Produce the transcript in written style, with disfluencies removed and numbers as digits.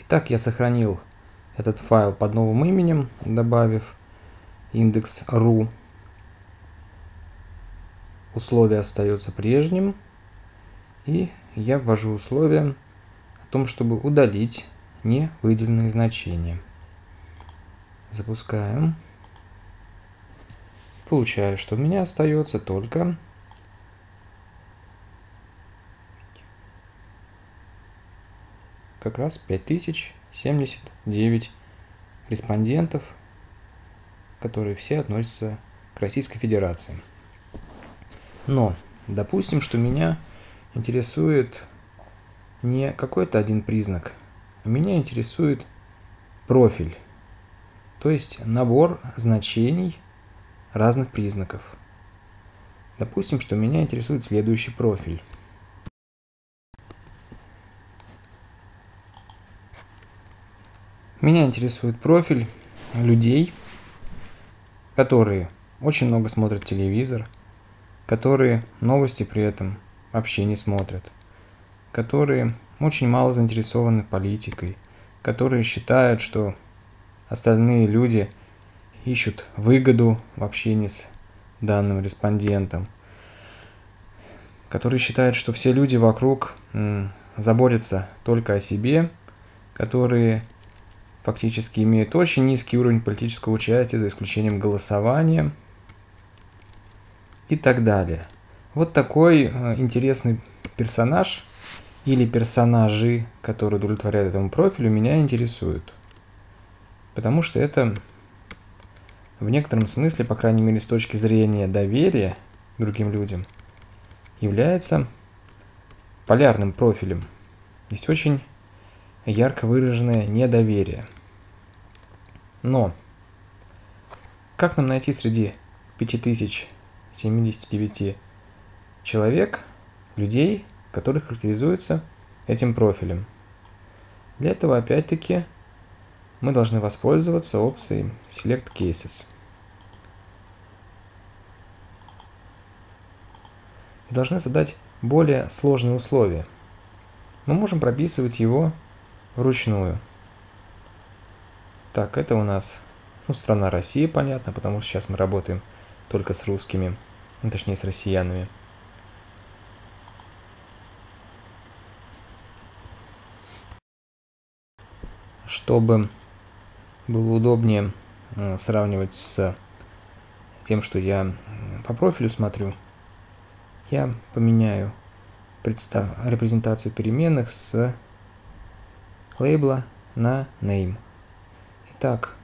Так я сохранил этот файл под новым именем, добавив индекс ru. Условие остается прежним. И я ввожу условие о том, чтобы удалить невыделенные значения. Запускаем. Получаю, что у меня остается только как раз 5079 респондентов, которые все относятся к Российской Федерации. Но допустим, что меня интересует не какой-то один признак, а меня интересует профиль, то есть набор значений разных признаков. Допустим, что меня интересует следующий профиль. Меня интересует профиль людей, которые очень много смотрят телевизор, которые новости при этом вообще не смотрят, которые очень мало заинтересованы политикой, которые считают, что остальные люди ищут выгоду в общении с данным респондентом, которые считают, что все люди вокруг заботятся только о себе, которые фактически имеют очень низкий уровень политического участия, за исключением голосования и так далее. Вот такой интересный персонаж или персонажи, которые удовлетворяют этому профилю, меня интересуют. Потому что это в некотором смысле, по крайней мере с точки зрения доверия к другим людям, является полярным профилем. Есть очень ярко выраженное недоверие. Но как нам найти среди 5079 человек людей, которые характеризуются этим профилем? Для этого опять-таки мы должны воспользоваться опцией Select Cases. И должны задать более сложные условия. Мы можем прописывать его вручную. Так, это у нас страна Россия, понятно, потому что сейчас мы работаем только с русскими, точнее с россиянами. Чтобы было удобнее сравнивать с тем, что я по профилю смотрю, я поменяю репрезентацию переменных с лейбла на name. Итак,